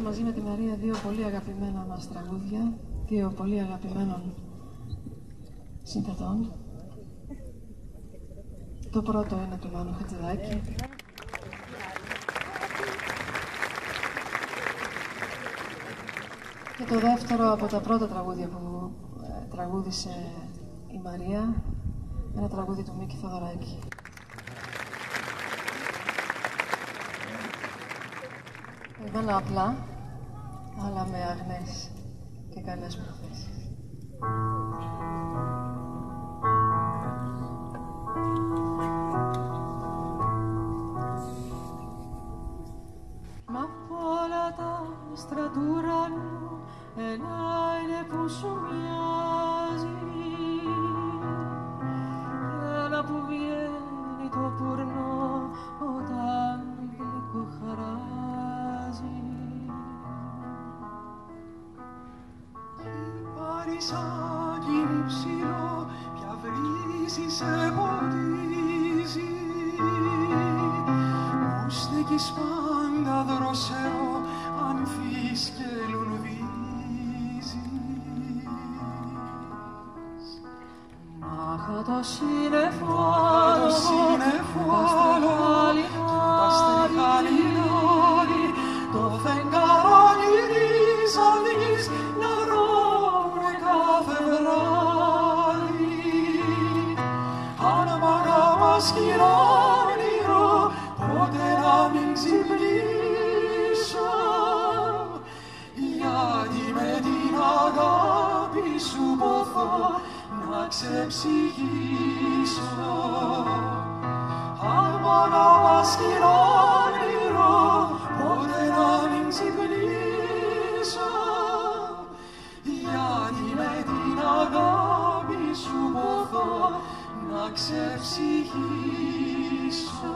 μαζί με τη Μαρία δύο πολύ αγαπημένα μας τραγούδια, δύο πολύ αγαπημένων συνθετών. Το πρώτο είναι του Μάνου Χατζηδάκη. Και το δεύτερο από τα πρώτα τραγούδια που τραγούδισε η Μαρία, ένα τραγούδι του Μίκη Θοδωράκη. Εμένα απλά, αλλά με αγνές και καλές προθέσεις. Μα απ' όλα τα άστρα του ουρανού ένα είναι που σου μοιάζει, ένα που βγαίνει το πουρνό όταν γλυκό χαράζει. Παρισάκι μου ψηλό, πια βρύση σε ποτίζει, μου στέκεις πάντα δροσερό, ανθείς και λουλουδίζεις. Αχ, το σύννεφο άλλο, τα στεγαλινάρι, το φεγγάρι της αυγής να ρώμουν κάθε βράδυ. Αν μας χειρόνυρο, ποτέ να μην ξυπνήσω, γιατί με την αγάπη σου ποθώ να ξεψυχήσω. Αν μας χειρόνυρο, ποτέ να μην ξυπνήσω, γιατί με την αγάπη σου ποθώ να ξεψυχήσω.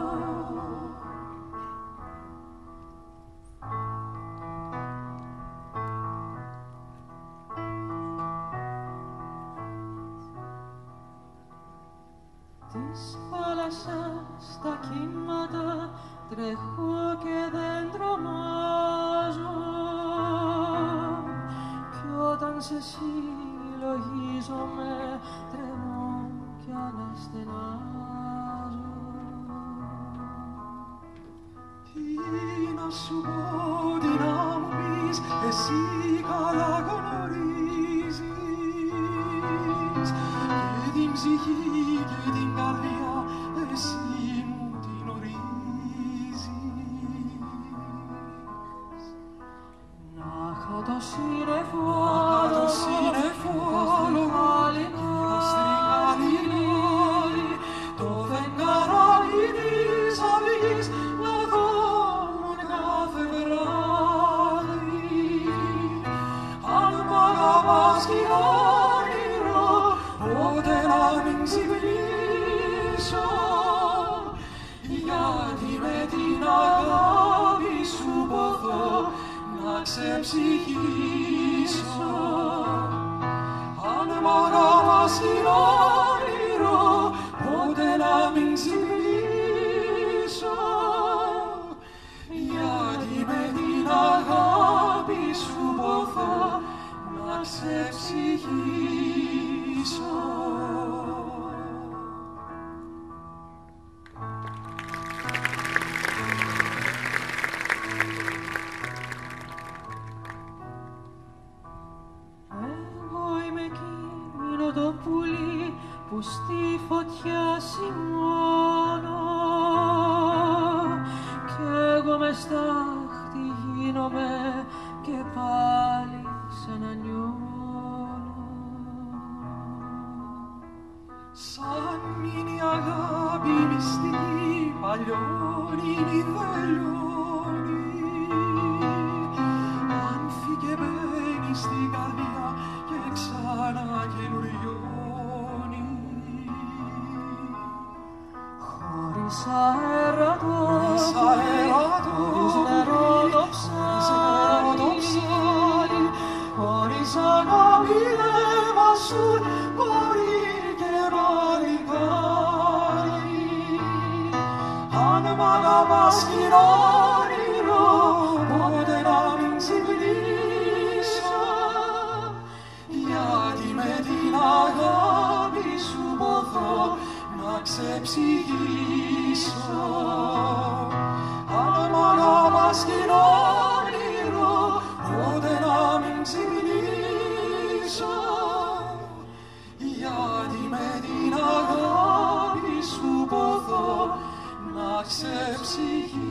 Της θάλασσας τα κύματα τρέχω και δεν τρομάζω, κι όταν σε συλλογίζομαι τρεμώ κι αναστενάζω. Τι να σου πω, τι να μου πεις, εσύ καλά γνωρίζεις, και την ψυχή και την καρδιά εσύ μου την ορίζεις. Να είχα το σύννεφο άλλο, τα στριγαλινάρι, το φεγγάρι της αυγής να δώνουν κάθε βράδυ. Αν μ' αγαπάς κι όνειρο, ποτέ να μην ξυπνήσω, γιατί με την αγάπη σου ποθώ να ξεψυχήσω. Αν μ' αγαπάς κι όνειρο, ποτέ να μην ξυπνήσω, γιατί με την αγάπη σου ποθώ να ξεψυχήσω. Το πουλί που στη φωτιά σημώνω, κι εγώ μες στάχτη γίνομαι και πάλι ξανανιώνω. Σαν είναι η αγάπη μυστική, παλιώνει μη τελειώνει, άνθη και μπαίνει στην καρδιά και ξανά καινουριώνει. Χωρίς αέρα χωρίς νερό το ψάρι, χωρίς αγάπη δεν βασούν μπορεί και μαρικάρι. Αν μ' αγαπάς κοινό εξηγήσω. Αν μ' αγαπάς κι είναι όνειρο, τότε να μην ξυπνήσω. Γιατί με την αγάπη σου ποθώ να ξεψυχήσω.